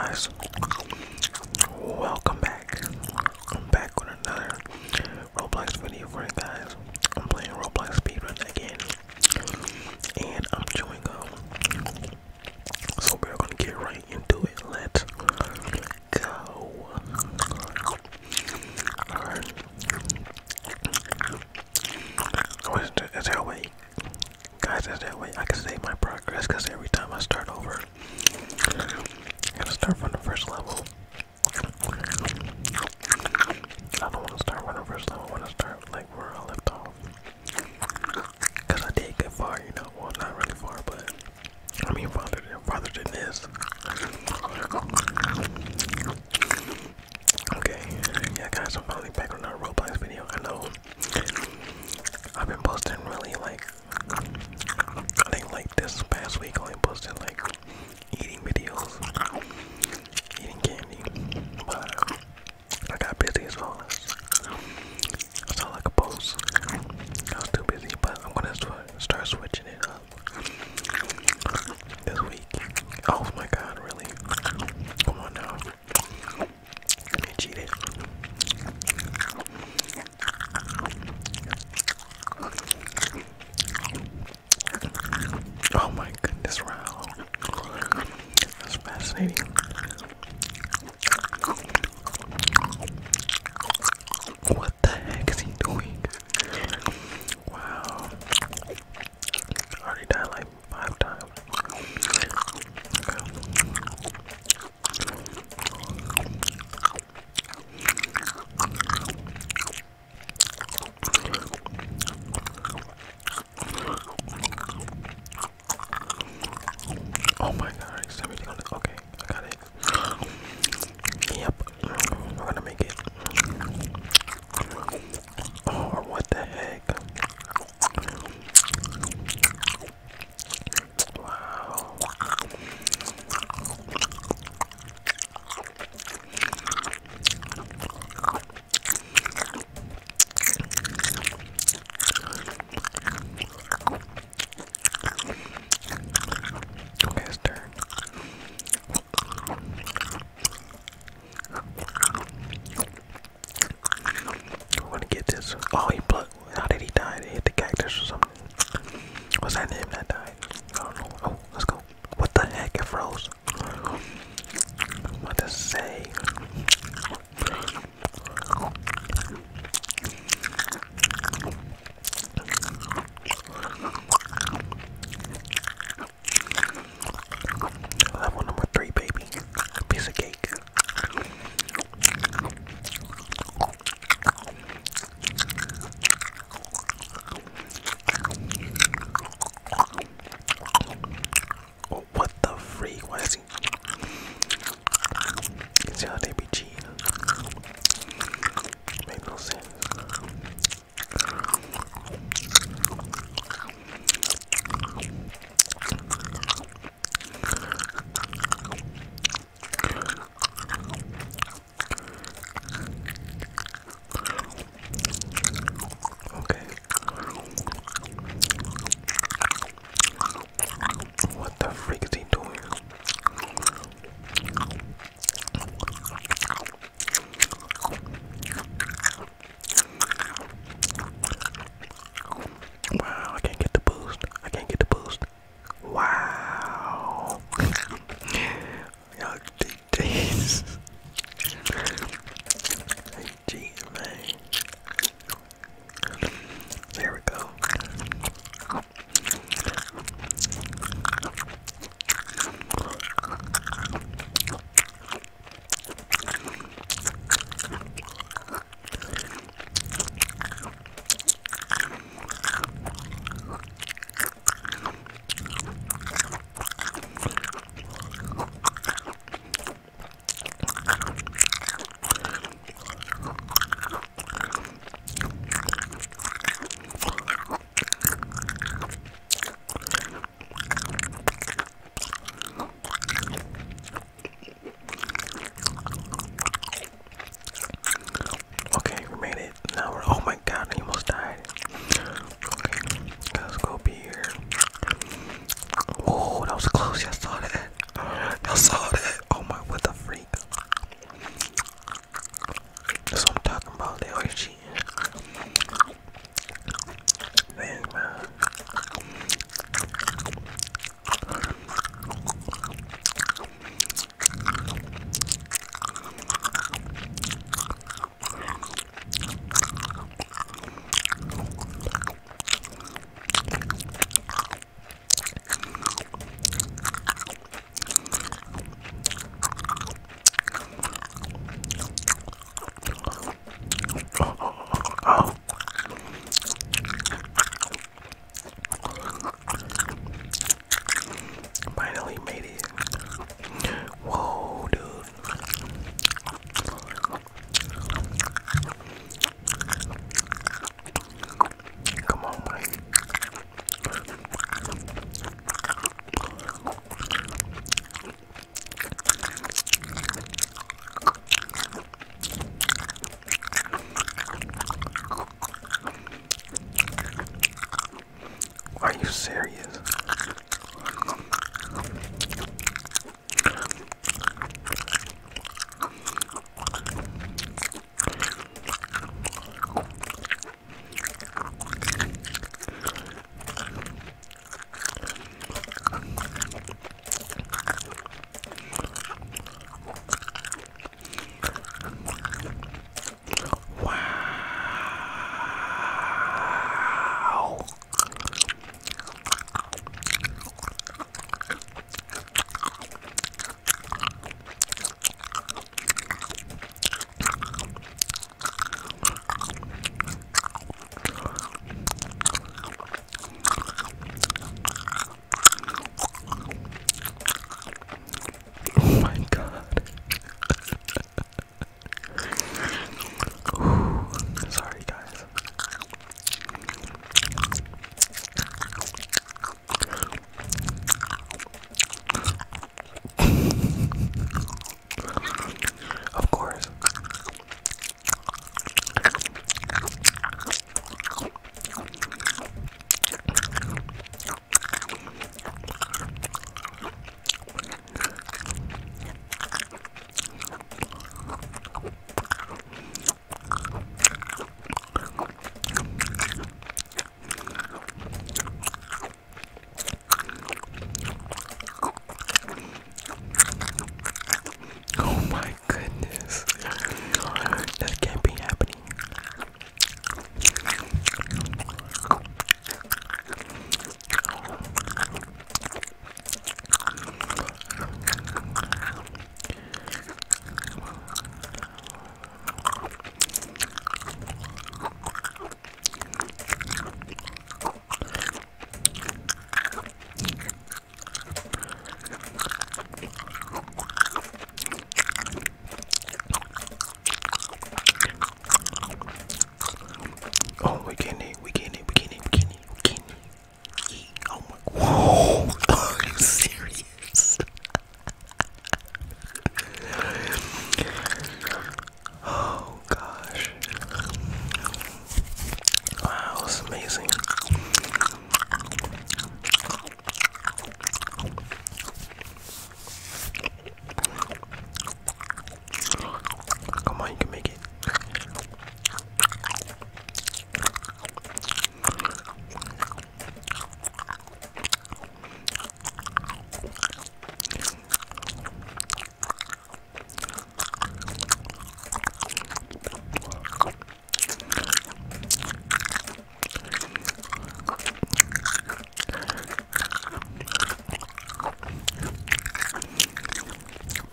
guys, welcome back. I'm back with another Roblox video for you guys. I'm playing Roblox speedrun again, and I'm chewing gum. So we're gonna get right into it. Let's go. Alright. Is there a way? Guys, is there a way I can save my progress? Because every time I start over, I gotta start from the first level. I don't want to start from the first level. I want to start like where I left off. Because I did get far, you know. Well, not really far, but I mean farther than this. Okay, yeah, guys, I'm finally back on another Roblox video. I know I've been posting really like, I think like this past week I only posted like eating videos, eating candy, but I got busy as well. That's all I could post. I was too busy, but I'm gonna start switching it up this week. Oh my god, really? Come on now. I cheated. Oh my goodness, wow. That's fascinating. What the heck is he doing? Wow. I already died like 5 times. Oh my god, is everything on it? Okay, I got it. Yep, we're gonna make it. Oh, what the heck? Wow. Okay, it's turn. We're gonna get this. Oh, he plugged. How did he die? He hit the cactus or something. Was that him that died? I don't know. Oh, let's go. What the heck? It froze. What to say? Level number 3, baby. Piece of cake. Oh, what the freak? Why is he? You see how they be cheating? Make no sense. Okay. What the freak is he doing?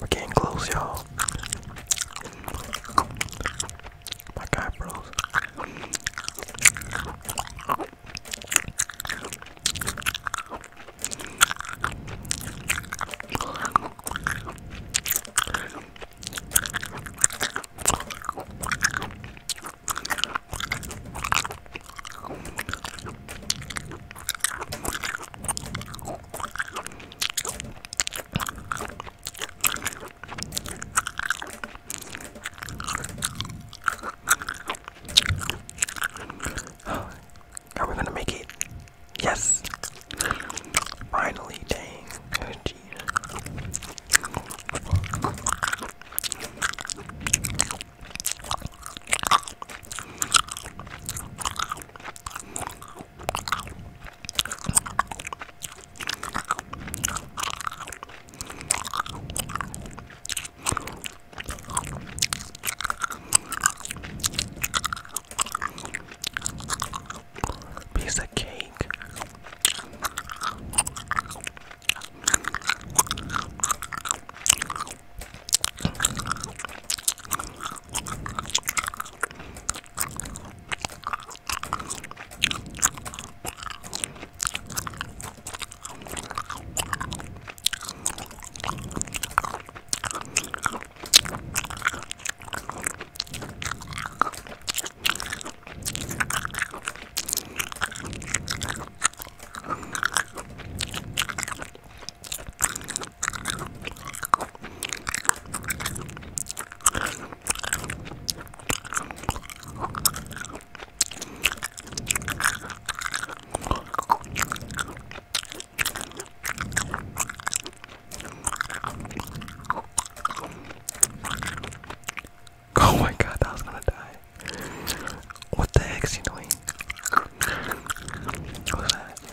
We're getting close, y'all. My God, bros. Are we gonna make it? Yes! Finally, dang. Gee. Piece of cake. Oh my God, I was gonna die. What the heck is he doing? What was that?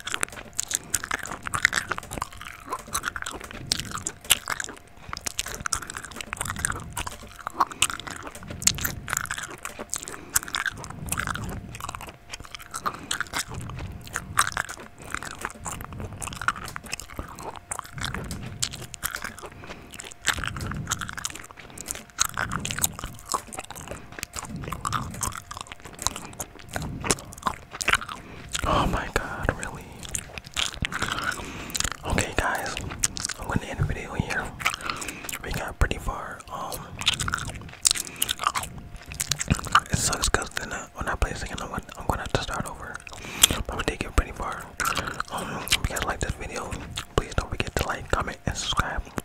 Oh my God, really? Okay, guys, I'm gonna end the video here. We got pretty far. It sucks because then when I play this again, I'm gonna have to start over. But we did get pretty far. If you guys like this video, please don't forget to like, comment, and subscribe.